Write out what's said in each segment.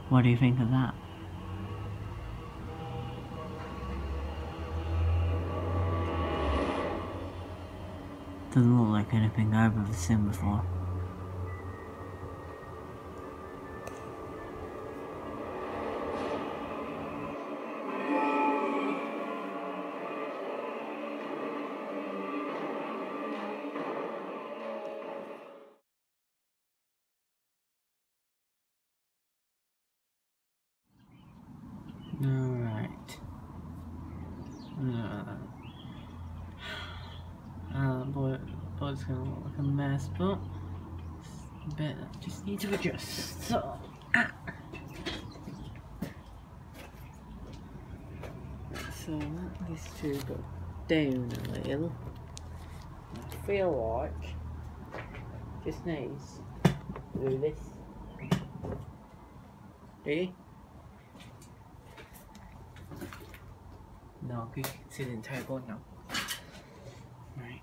What do you think of that? Doesn't look like anything I've ever seen before. Alright. Boy, it's gonna look like a mess, but it's a bit I just need to adjust. So, so let these two go down a little. I feel like just needs to do this. Ready? No, you can see the entire board now. Right.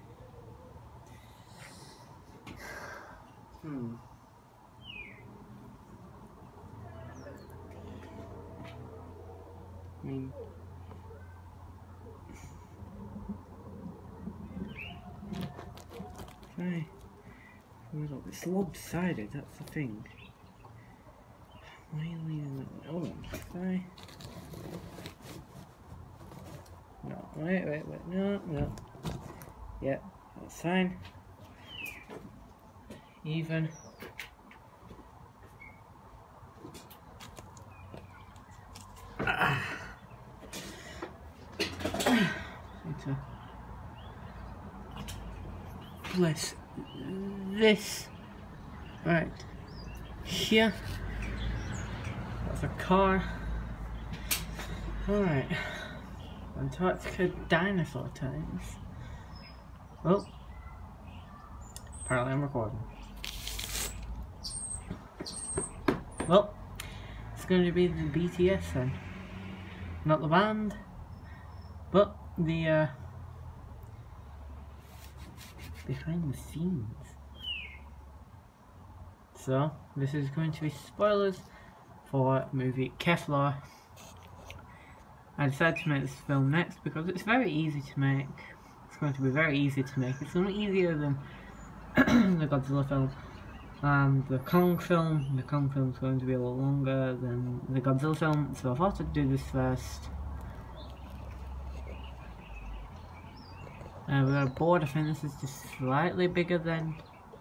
It's lopsided, that's the thing. Why are you leaving that? Hold on. Try. No, wait, no. Yeah, that's fine. Even. Need to place this right here. That's a car. Alright. Antarctica dinosaur times. Well, apparently I'm recording. Well, it's going to be the BTS then. Not the band, but the behind the scenes. So, this is going to be spoilers for movie KETHLAR. I decided to make this film next because it's very easy to make. It's going to be very easy to make. It's a lot easier than the Godzilla film. And the Kong film. The Kong film is going to be a lot longer than the Godzilla film, so I thought I'd do this first. We got a board. I think this is just slightly bigger than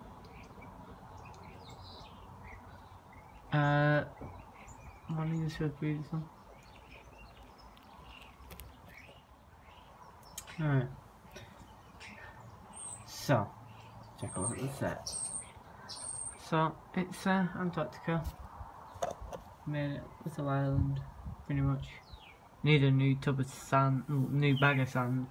one of these for the previous one. Alright. So, check out the set. So, it's Antarctica. Made it little island, pretty much. Need a new tub of sand, new bag of sand.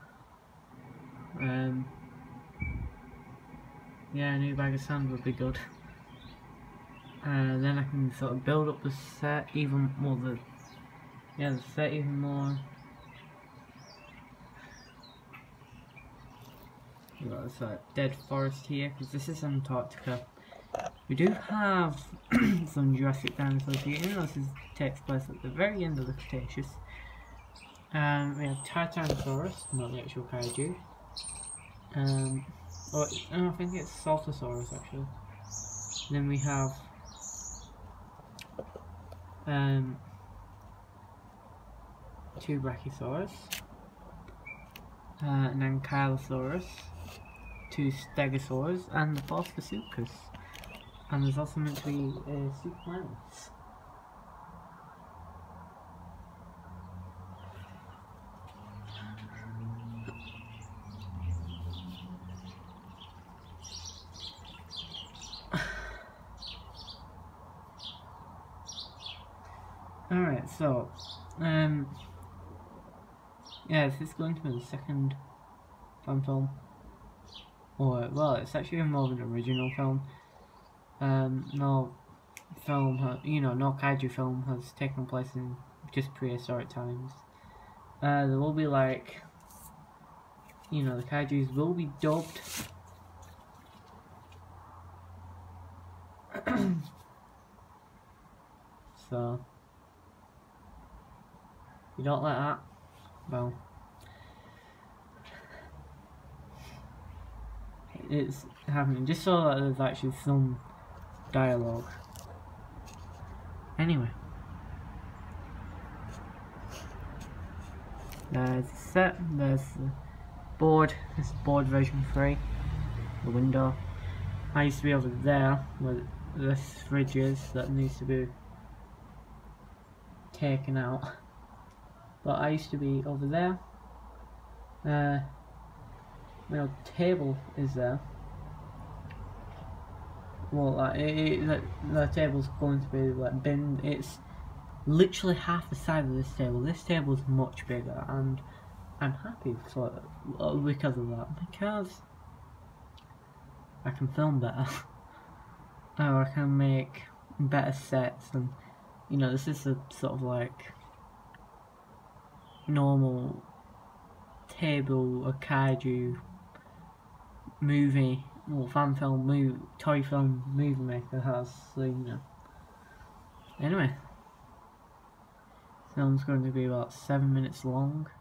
Yeah, a new bag of sand would be good. Then I can sort of build up the set even more. The set even more. We've got this dead forest here because this is Antarctica. We do have some Jurassic dinosaurs here. Even though this takes place at the very end of the Cretaceous. We have Titanosaurus, not the actual kaiju. I think it's Saltosaurus actually. Then we have two Brachiosaurus, an Ankylosaurus, two Stegosaurs, and the Bosphasuchus. And there's also meant to be Suplanus. Alright, so, yeah, this is going to be the second fan film. Or, well, it's actually more of an original film. No film, no kaiju film has taken place in just prehistoric times. There will be like, the kaijus will be dubbed. so you don't like that, well, it's happening just so that there's actually some dialogue. Anyway, there's the set, there's the board, this is board version 3, the window. I used to be over there where this fridge is that needs to be taken out, but I used to be over there. My table is there. Well, like the table's going to be like bin. It's literally half the size of this table. This table is much bigger, and I'm happy for because of that, because I can film better. Or I can make better sets, and you know, this is a sort of like normal table, a kaiju movie, or fan film, toy film movie maker has, so you know. Anyway, this film's going to be about 7 minutes long.